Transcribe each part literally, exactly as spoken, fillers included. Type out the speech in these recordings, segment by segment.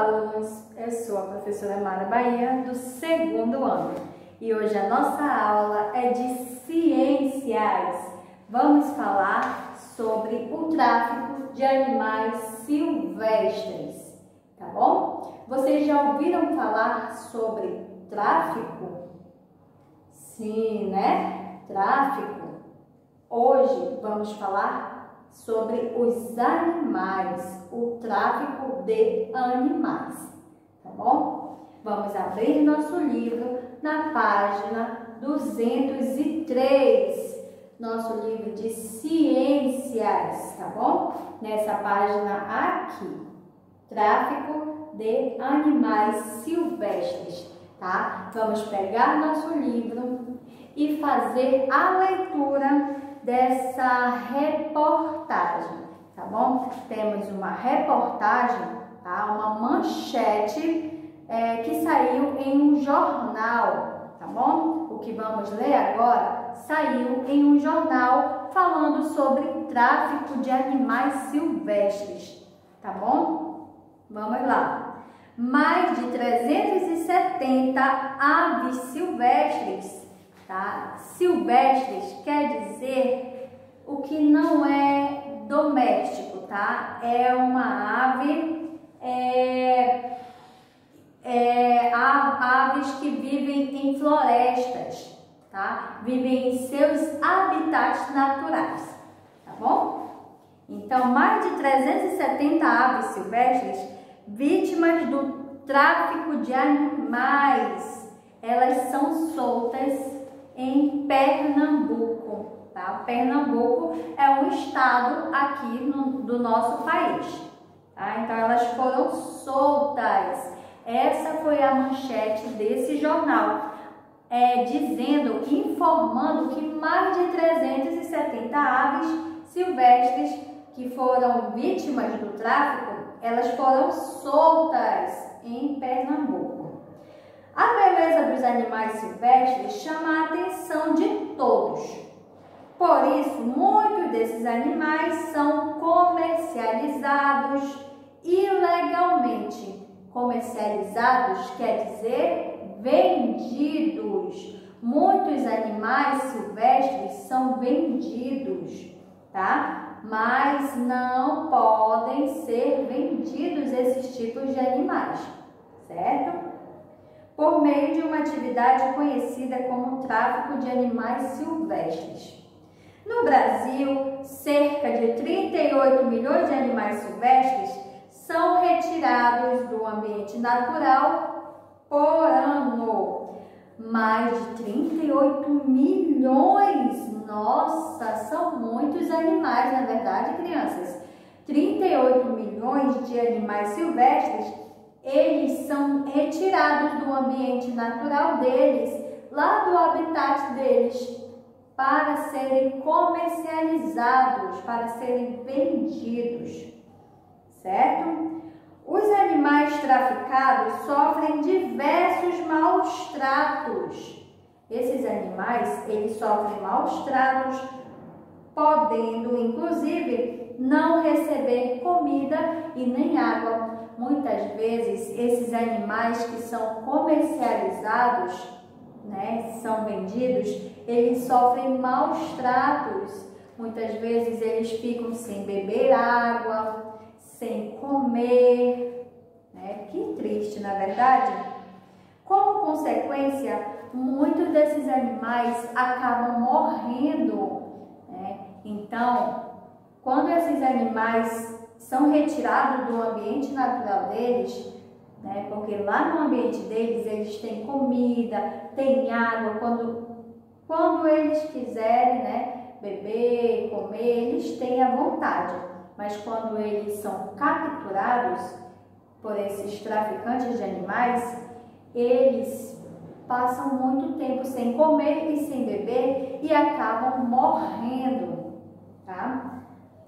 alunos! Eu sou a professora Mara Bahia, do segundo ano. E hoje a nossa aula é de ciências. Vamos falar sobre o tráfico de animais silvestres, tá bom? Vocês já ouviram falar sobre tráfico? Sim, né? Tráfico. Hoje vamos falar sobre os animais, o tráfico de animais, tá bom? Vamos abrir nosso livro na página duzentos e três, nosso livro de ciências, tá bom? Nessa página aqui, tráfico de animais silvestres, tá? Vamos pegar nosso livro e fazer a leitura dessa reportagem, tá bom? Temos uma reportagem, tá? Uma manchete é, que saiu em um jornal, tá bom? O que vamos ler agora saiu em um jornal falando sobre tráfico de animais silvestres, tá bom? Vamos lá. Mais de trezentas e setenta aves silvestres. Tá? Silvestres quer dizer o que não é doméstico, tá? É uma ave, é, é, há aves que vivem em florestas, tá? Vivem em seus habitats naturais, tá bom? Então, mais de trezentas e setenta aves silvestres vítimas do tráfico de animais, elas são soltas em Pernambuco, tá? Pernambuco é um estado aqui no, do nosso país, tá? Então elas foram soltas. Essa foi a manchete desse jornal, é, dizendo, informando que mais de trezentas e setenta aves silvestres que foram vítimas do tráfico, elas foram soltas em Pernambuco. A beleza dos animais silvestres chama a atenção de todos. Por isso, muitos desses animais são comercializados ilegalmente. Comercializados quer dizer vendidos. Muitos animais silvestres são vendidos, tá? Mas não podem ser vendidos esses tipos de animais, certo? Por meio de uma atividade conhecida como tráfico de animais silvestres. No Brasil, cerca de trinta e oito milhões de animais silvestres são retirados do ambiente natural por ano. Mais de trinta e oito milhões! Nossa, são muitos animais, na verdade, crianças. trinta e oito milhões de animais silvestres, eles são retirados do ambiente natural deles, lá do habitat deles, para serem comercializados, para serem vendidos, certo? Os animais traficados sofrem diversos maus tratos. Esses animais, eles sofrem maus tratos, podendo, inclusive, não receber comida e nem água. Muitas vezes, esses animais que são comercializados, né, são vendidos, eles sofrem maus tratos. Muitas vezes, eles ficam sem beber água, sem comer, né? Que triste, na verdade. Como consequência, muitos desses animais acabam morrendo, né? Então, quando esses animais são retirados do ambiente natural deles, né, porque lá no ambiente deles eles têm comida, têm água, quando, quando eles quiserem, né, beber, comer, eles têm à vontade. Mas quando eles são capturados por esses traficantes de animais, eles passam muito tempo sem comer e sem beber e acabam morrendo, tá?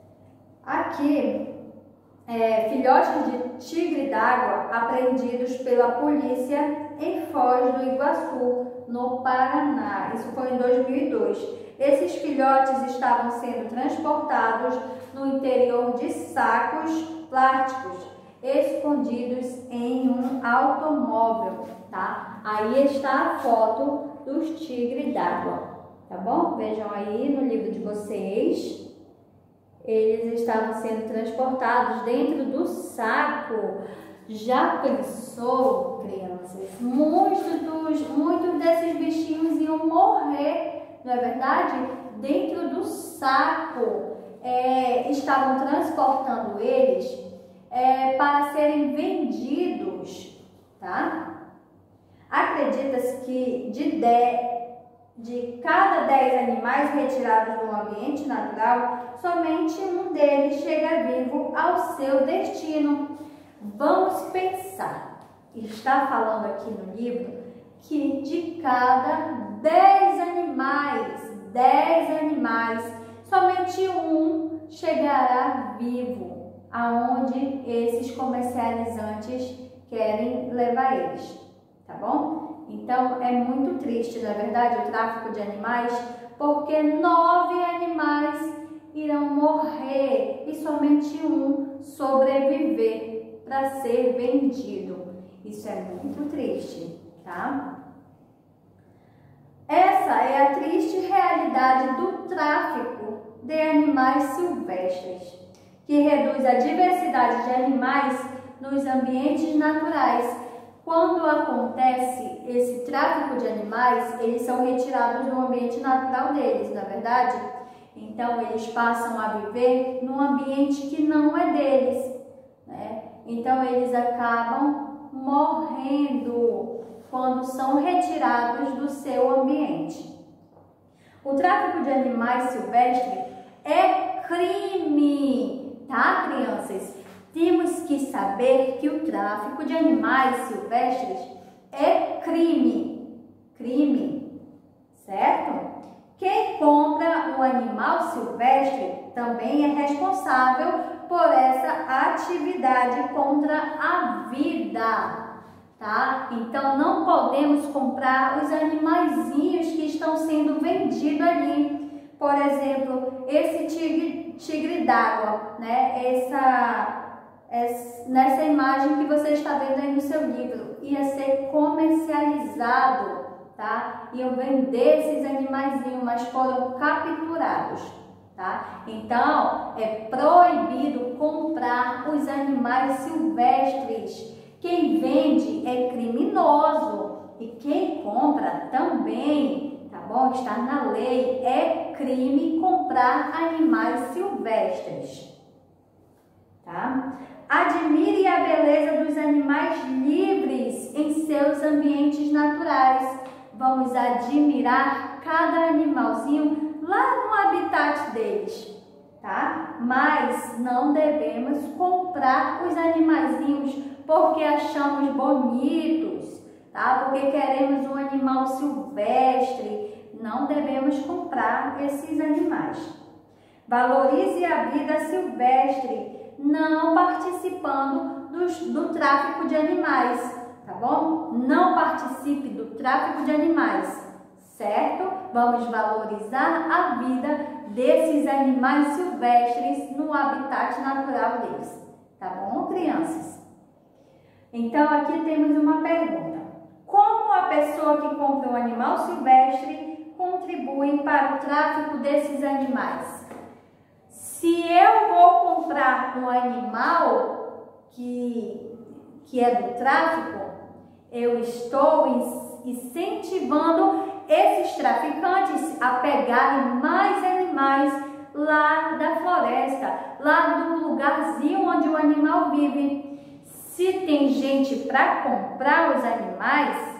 Aqui, É, filhotes de tigre d'água apreendidos pela polícia em Foz do Iguaçu, no Paraná. Isso foi em dois mil e dois. Esses filhotes estavam sendo transportados no interior de sacos plásticos escondidos em automóvel, tá? Aí está a foto dos tigres d'água, tá bom? Vejam aí no livro de vocês. Eles estavam sendo transportados dentro do saco. Já pensou, crianças? Muitos, dos, muitos desses bichinhos iam morrer, não é verdade? Dentro do saco. É, estavam transportando eles é, para serem vendidos, tá? Acredita-se que de, de, de cada dez animais retirados do ambiente natural, somente um deles chega vivo ao seu destino. Vamos pensar, está falando aqui no livro que de cada dez animais, dez animais, somente um chegará vivo, aonde esses comercializantes querem levar eles, tá bom? Então é muito triste, na verdade, o tráfico de animais, porque nove animais irão morrer e somente um sobreviver para ser vendido. Isso é muito triste, tá? Essa é a triste realidade do tráfico de animais silvestres, que reduz a diversidade de animais nos ambientes naturais. Quando acontece esse tráfico de animais, eles são retirados do ambiente natural deles, na verdade? Então, eles passam a viver num ambiente que não é deles, né? Então, eles acabam morrendo quando são retirados do seu ambiente. O tráfico de animais silvestres é crime, tá, crianças? Temos que saber que o tráfico de animais silvestres é crime, crime, certo? Quem compra um animal silvestre também é responsável por essa atividade contra a vida, tá? Então, não podemos comprar os animaizinhos que estão sendo vendidos ali. Por exemplo, esse tigre, tigre d'água, né? Essa, essa, nessa imagem que você está vendo aí no seu livro, ia ser comercializado, tá? Iam vender esses animaizinhos, mas foram capturados, tá? Então, é proibido comprar os animais silvestres. Quem vende é criminoso e quem compra também, tá bom? Está na lei, é crime comprar animais silvestres, tá? Admire a beleza dos animais livres em seus ambientes naturais. Vamos admirar cada animalzinho lá no habitat deles, tá? Mas não devemos comprar os animaizinhos porque achamos bonitos, tá? Porque queremos um animal silvestre. Não devemos comprar esses animais. Valorize a vida silvestre, não participando dos, do tráfico de animais, tá bom? Não participe do tráfico de animais, certo? Vamos valorizar a vida desses animais silvestres no habitat natural deles, tá bom, crianças? Então, aqui temos uma pergunta. Como a pessoa que compra um animal silvestre contribui para o tráfico desses animais? Se eu vou comprar um animal que, que é do tráfico, eu estou incentivando esses traficantes a pegarem mais animais lá da floresta, lá do lugarzinho onde o animal vive. Se tem gente para comprar os animais,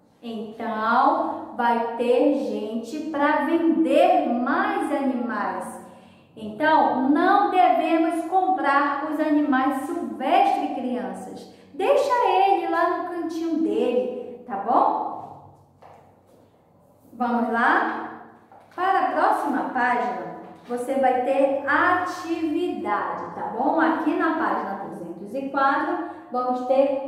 então vai ter gente para vender mais animais. Então, não devemos comprar os animais silvestres, crianças. Deixa ele lá no cantinho dele, tá bom? Vamos lá? Para a próxima página, você vai ter atividade, tá bom? Aqui na página duzentos e quatro, vamos ter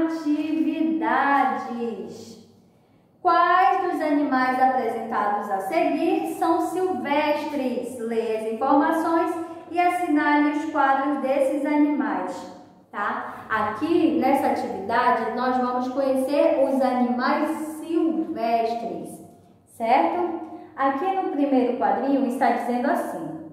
atividades. Quais dos animais apresentados a seguir são silvestres? Leia as informações e assinale os quadros desses animais, tá? Aqui nessa atividade nós vamos conhecer os animais silvestres, certo? Aqui no primeiro quadrinho está dizendo assim: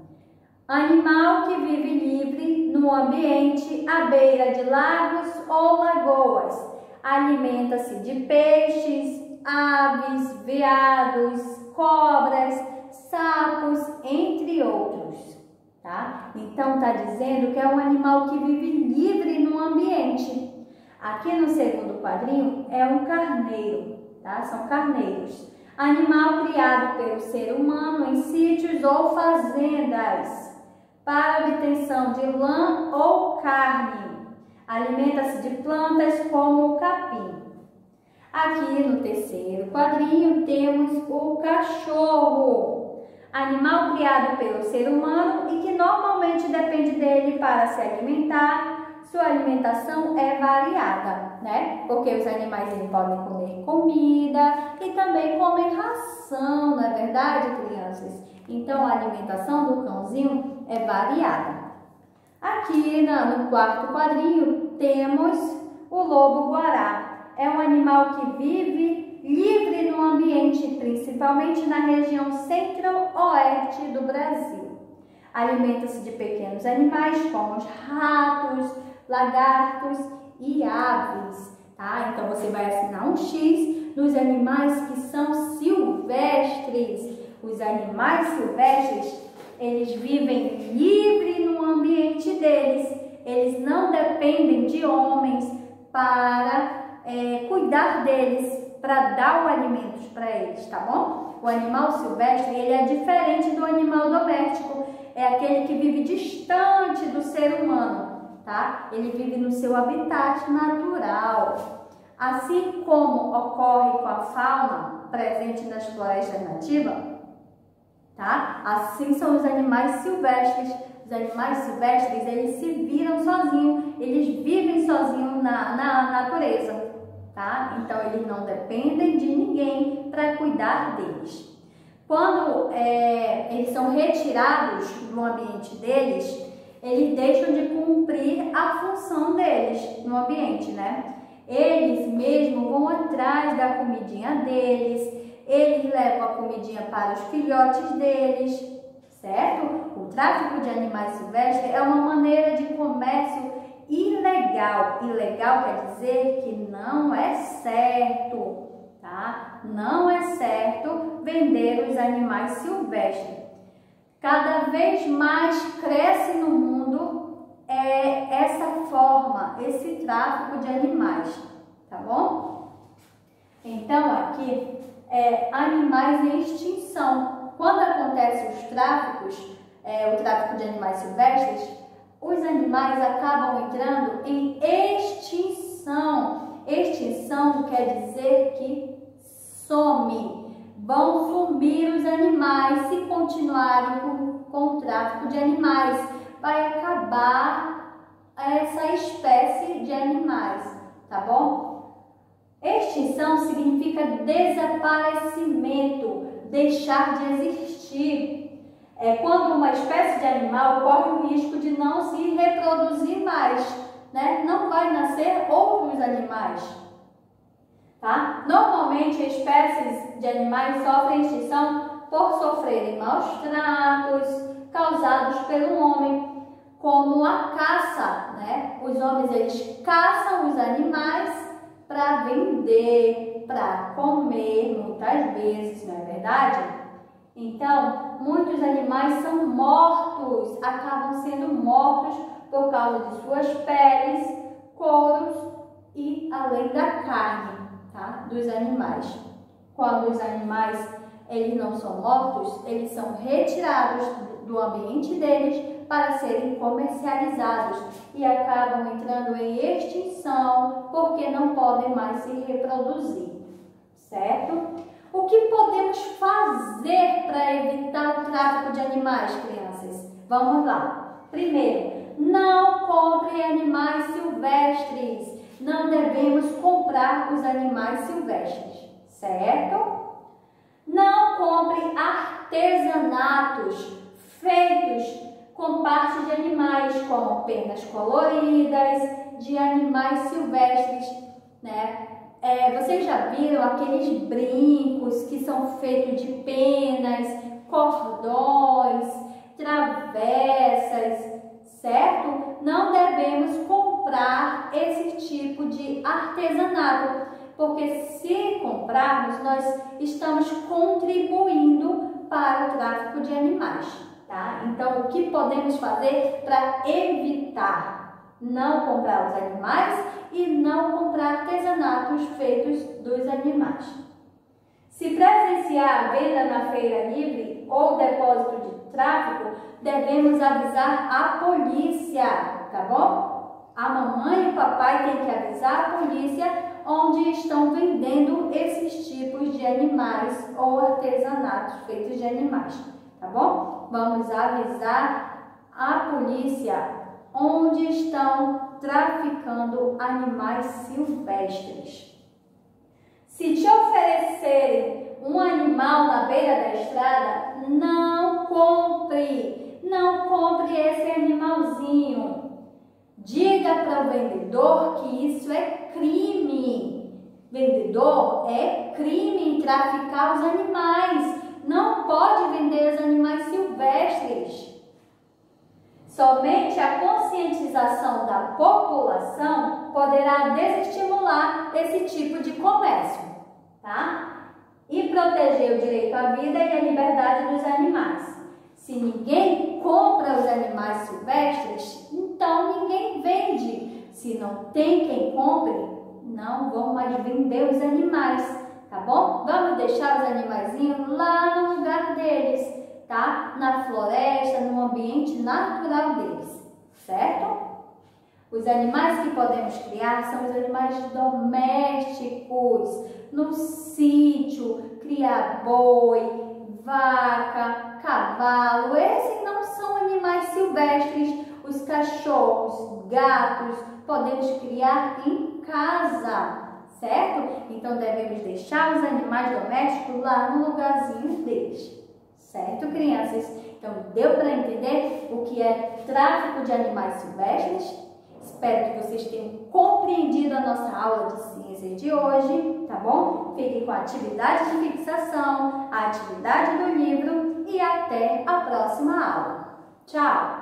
animal que vive livre no ambiente à beira de lagos ou lagoas, alimenta-se de peixes, aves, veados, cobras, sapos, entre outros, tá? Então tá dizendo que é um animal que vive livre no ambiente. Aqui no segundo quadrinho é um carneiro, tá? São carneiros. Animal criado pelo ser humano em sítios ou fazendas para obtenção de lã ou carne. Alimenta-se de plantas como o capim. Aqui no terceiro quadrinho temos o cachorro, animal criado pelo ser humano e que normalmente depende dele para se alimentar. Sua alimentação é variada, né? Porque os animais eles podem comer comida e também comem ração, não é verdade, crianças? Então a alimentação do cãozinho é variada. Aqui no quarto quadrinho temos o lobo-guará. É um animal que vive livre no ambiente, principalmente na região centro-oeste do Brasil. Alimenta-se de pequenos animais como os ratos, lagartos e aves, tá? Então você vai assinar um X nos animais que são silvestres. Os animais silvestres, eles vivem livre no ambiente deles. Eles não dependem de homens para é, cuidar deles, para dar o alimento para eles, tá bom? O animal silvestre, ele é diferente do animal doméstico. É aquele que vive distante do ser humano, tá? Ele vive no seu habitat natural. Assim como ocorre com a fauna presente nas florestas nativas, tá? Assim são os animais silvestres. Os animais silvestres, eles se viram sozinhos, eles vivem sozinhos na, na natureza, tá? Então, eles não dependem de ninguém para cuidar deles. Quando é, eles são retirados do ambiente deles, eles deixam de cumprir a função deles no ambiente, né? Eles mesmos vão atrás da comidinha deles, eles levam a comidinha para os filhotes deles, certo? O tráfico de animais silvestres é uma maneira de comércio ilegal. Ilegal quer dizer que não é certo, tá? Não é certo vender os animais silvestres. Cada vez mais cresce no mundo é, essa forma, esse tráfico de animais, tá bom? Então, aqui, é, animais em extinção. Quando acontecem os tráficos, é, o tráfico de animais silvestres, os animais acabam entrando em extinção. Extinção quer dizer que some. Vão sumir os animais se continuarem com, com o tráfico de animais. Vai acabar essa espécie de animais, tá bom? Extinção significa desaparecimento, deixar de existir. É quando uma espécie de animal corre o risco de não se reproduzir mais, né? Não vai nascer outros animais. Tá? Normalmente, espécies de animais sofrem extinção por sofrerem maus tratos causados pelo homem, como a caça, né? Os homens, eles caçam os animais para vender, para comer, muitas vezes, não é verdade? Então, muitos animais são mortos, acabam sendo mortos por causa de suas peles, couros e além da carne. Tá? Dos animais. Quando os animais eles não são mortos, eles são retirados do ambiente deles para serem comercializados e acabam entrando em extinção porque não podem mais se reproduzir, certo? O que podemos fazer para evitar o tráfico de animais, crianças? Vamos lá. Primeiro, não compre animais silvestres. Não devemos comprar os animais silvestres, certo? Não compre artesanatos feitos com partes de animais, como penas coloridas, de animais silvestres, né? É, vocês já viram aqueles brincos que são feitos de penas, cordões, travessas, certo? Não devemos comprar esse tipo de artesanato, porque se comprarmos, nós estamos contribuindo para o tráfico de animais, tá? Então, o que podemos fazer para evitar não comprar os animais e não comprar artesanatos feitos dos animais? Se presenciar a venda na feira livre ou depósito de tráfico, devemos avisar a polícia, tá bom? A mamãe e o papai têm que avisar a polícia onde estão vendendo esses tipos de animais ou artesanatos feitos de animais, tá bom? Vamos avisar a polícia onde estão traficando animais silvestres. Se te oferecerem um animal na beira da estrada, não compre, não compre esse animalzinho. Diga para o vendedor que isso é crime. Vendedor, é crime em traficar os animais. Não pode vender os animais silvestres. Somente a conscientização da população poderá desestimular esse tipo de comércio, tá? E proteger o direito à vida e à liberdade dos animais. Se ninguém compra os animais silvestres, então ninguém vende. Se não tem quem compre, não vão mais vender os animais, tá bom? Vamos deixar os animaizinhos lá no lugar deles, tá? Na floresta, no ambiente natural deles, certo? Os animais que podemos criar são os animais domésticos, no sítio, criar boi, vaca, cavalo. Esses não são animais silvestres. Os cachorros, gatos, podemos criar em casa, certo? Então devemos deixar os animais domésticos lá no lugarzinho deles. Certo, crianças? Então, deu para entender o que é tráfico de animais silvestres? Espero que vocês tenham compreendido a nossa aula de ciências de hoje, tá bom? Fique com a atividade de fixação, a atividade do livro e até a próxima aula. Tchau!